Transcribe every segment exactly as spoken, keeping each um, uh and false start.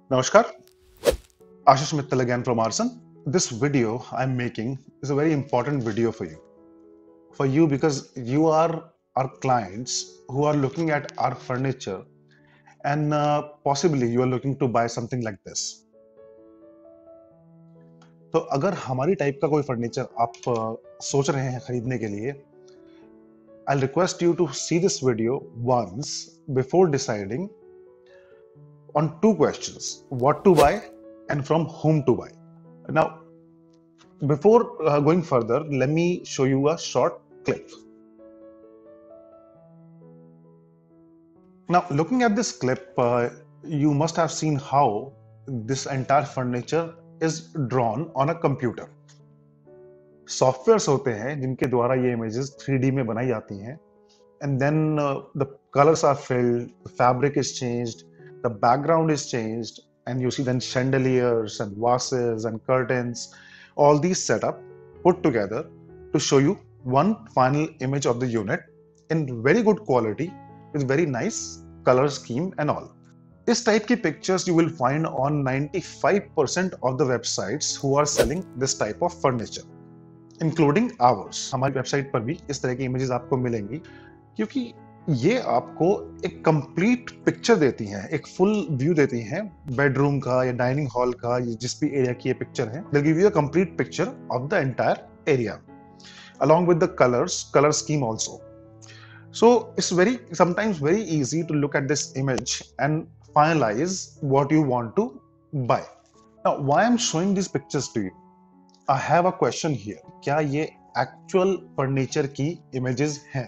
Namaskar, Ashish Mittal again from Arson. This video I'm making is a very important video for you. For you because you are our clients who are looking at our furniture and uh, possibly you are looking to buy something like this. तो अगर हमारी type का कोई furniture आप uh, सोच रहे हैं खरीदने के लिए, I'll request you to see this video once before deciding on two questions: what to buy and from whom to buy. Now, before uh, going further, let me show you a short clip. Now, looking at this clip, uh, you must have seen how this entire furniture is drawn on a computer. Softwares होते हैं जिनके द्वारा ये images three D में बनाई जाती हैं, and then uh, the colors are filled, the fabric is changed, the background is changed, and you see then chandeliers and vases and curtains, all these set up, put together to show you one final image of the unit in very good quality with very nice color scheme and all. This type की pictures you will find on ninety-five percent of the websites who are selling this type of furniture, including ours. हमारी website पर भी इस तरह की images आपको मिलेंगी क्योंकि ये आपको एक कंप्लीट पिक्चर देती हैं, एक फुल व्यू देती हैं बेडरूम का या डाइनिंग हॉल का, या जिस भी एरिया की ये पिक्चर है. They'll give you a complete picture of the entire area along with the colors, color scheme also. So it's very sometimes very easy to look at this image and finalize what you want to buy. Now, why I'm showing these pictures to you? I have a question here. क्या ये actual furniture की images हैं?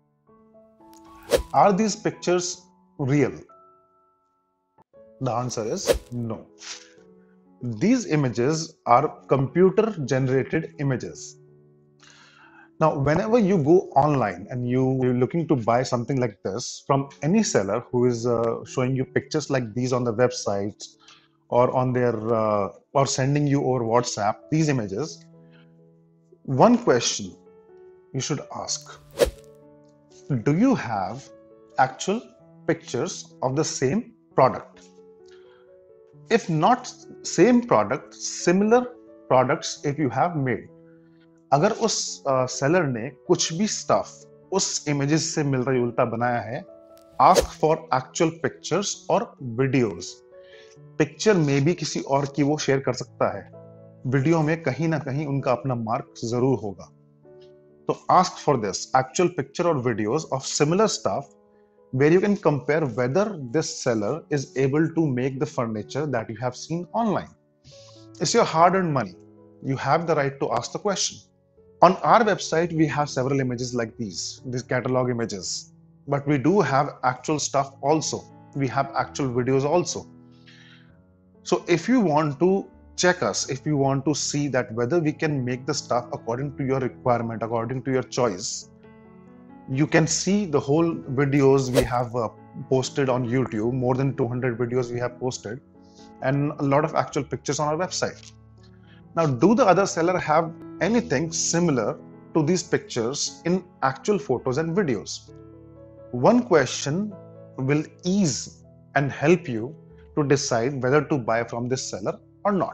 Are these pictures real? The answer is no. These images are computer generated images. Now, whenever you go online and you, you're looking to buy something like this from any seller who is uh, showing you pictures like these on the websites or on their uh, or sending you over WhatsApp these images, one question you should ask: do you have actual pictures of the same product? If not same product, similar products if you have made. अगर उस seller uh, ने कुछ भी stuff उस images से मिलता जुलता बनाया है, आस्क फॉर एक्चुअल पिक्चर्स और वीडियोस. पिक्चर में भी किसी और की वो शेयर कर सकता है, वीडियो में कहीं ना कहीं उनका अपना मार्क जरूर होगा. तो ask for this actual picture और videos of similar stuff where you can compare whether this seller is able to make the furniture that you have seen online. It's your hard-earned money. You have the right to ask the question. On our website, we have several images like these, these catalog images, but we do have actual stuff also. We have actual videos also. So if you want to check us, if you want to see that whether we can make the stuff according to your requirement, according to your choice, you can see the whole videos we have uh, posted on YouTube, more than two hundred videos we have posted, and a lot of actual pictures on our website. Now, do the other seller have anything similar to these pictures in actual photos and videos? One question will ease and help you to decide whether to buy from this seller or not.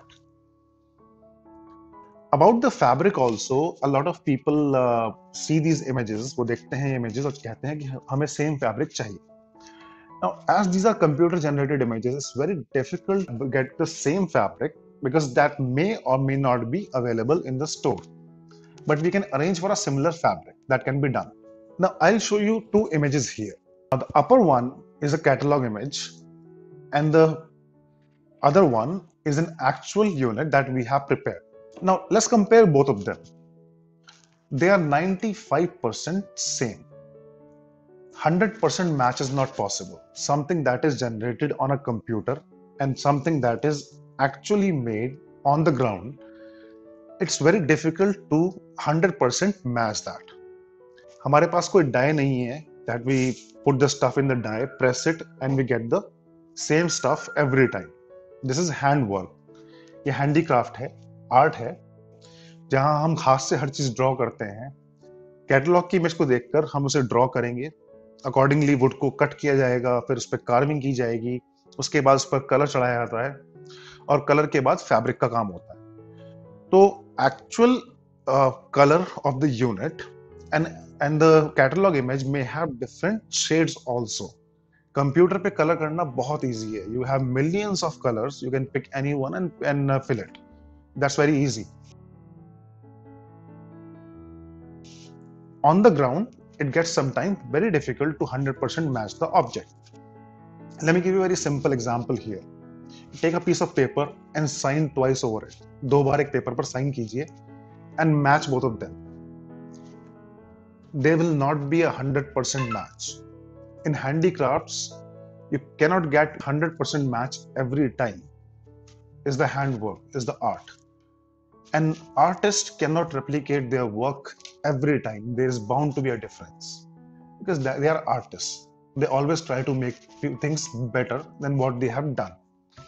About the fabric also, a lot of people uh, see these images, वो देखते हैं images और कहते हैं कि हमें same fabric चाहिए. Now, as these are computer generated images, it's very difficult to get the same fabric because that may or may not be available in the store. But we can arrange for a similar fabric that can be done. Now, I'll show you two images here. Now, the upper one is a catalog image and the other one is an actual unit that we have prepared. Now, let's compare both of them. They are ninety-five percent same. one hundred percent match is not possible. Something that is generated on a computer and something that is actually made on the ground, it's very difficult to one hundred percent match that. हमारे पास कोई die नहीं है that we put the stuff in the die, press it and we get the same stuff every time. This is hand work. ये handicraft है, art है, जहां हम हाथ से हर चीज ड्रॉ करते हैं. कैटलॉग की इमेज को देखकर हम उसे ड्रॉ करेंगे, अकॉर्डिंगली वुड को कट किया जाएगा, फिर उस पर कार्विंग की जाएगी, उसके बाद उस पर कलर चढ़ाया जाता है और कलर के बाद फैब्रिक का काम होता है। तो actual colour of the unit and and the catalogue image may have different shades also. Computer पे कलर करना बहुत इजी है। You have millions of colours, you can pick any one and and fill it. That's very easy. On the ground, it gets sometimes very difficult to one hundred percent match the object. Let me give you a very simple example here. Take a piece of paper and sign twice over it. दो बार एक paper पर sign कीजिए and match both of them. They will not be a one hundred percent match. In handicrafts, you cannot get one hundred percent match every time. It's the handwork, it's the art. An artist cannot replicate their work every time. There is bound to be a difference because they are artists. They always try to make things better than what they have done.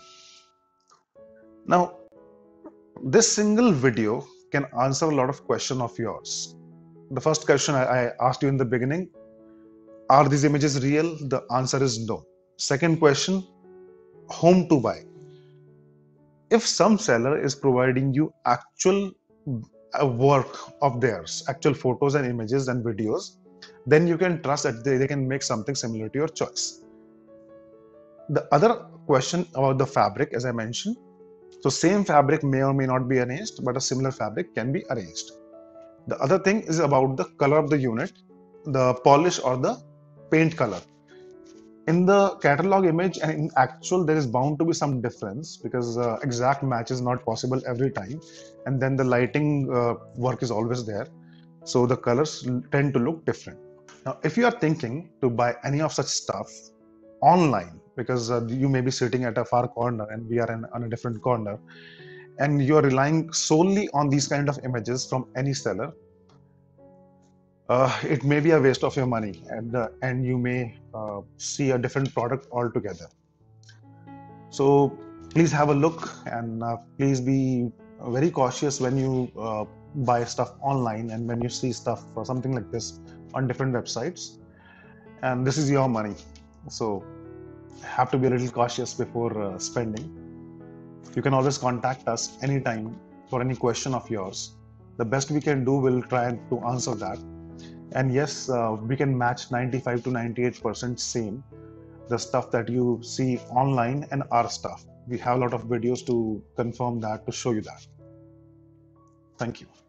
Now, this single video can answer a lot of questions of yours. The first question I asked you in the beginning, are these images real? The answer is no. Second question, whom to buy? If some seller is providing you actual work of theirs, actual photos and images and videos, then you can trust that they, they can make something similar to your choice. The other question about the fabric, as I mentioned, so same fabric may or may not be arranged, but a similar fabric can be arranged. The other thing is about the color of the unit, the polish or the paint color. In the catalog image and in actual, there is bound to be some difference because uh, exact match is not possible every time, and then the lighting uh, work is always there, so the colors tend to look different. Now, if you are thinking to buy any of such stuff online, because uh, you may be sitting at a far corner and we are in, on a different corner, and you are relying solely on these kind of images from any seller, Uh, it may be a waste of your money, and uh, and you may uh, see a different product altogether. So please have a look, and uh, please be very cautious when you uh, buy stuff online and when you see stuff or something like this on different websites. And this is your money, so have to be a little cautious before uh, spending. You can always contact us anytime for any question of yours. The best we can do, we'll try to answer that. And yes, uh, we can match ninety-five to ninety-eight percent same, the stuff that you see online and our stuff. We have a lot of videos to confirm that, to show you that. Thank you.